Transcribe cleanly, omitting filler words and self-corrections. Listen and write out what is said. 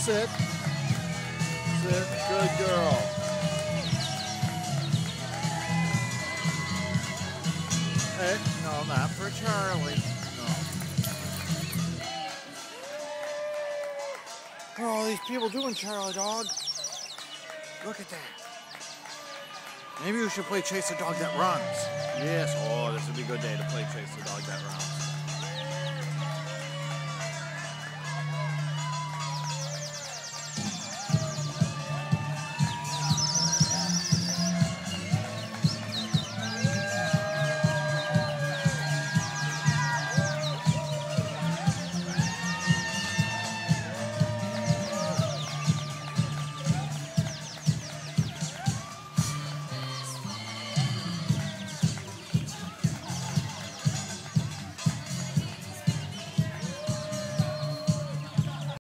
Sit. Sit. Good girl. Hey, no, not for Charlie. No. What are all these people doing, Charle Dog? Look at that. Maybe we should play Chase the Dog That Runs. Yes. Oh, this would be a good day to play Chase the Dog That Runs.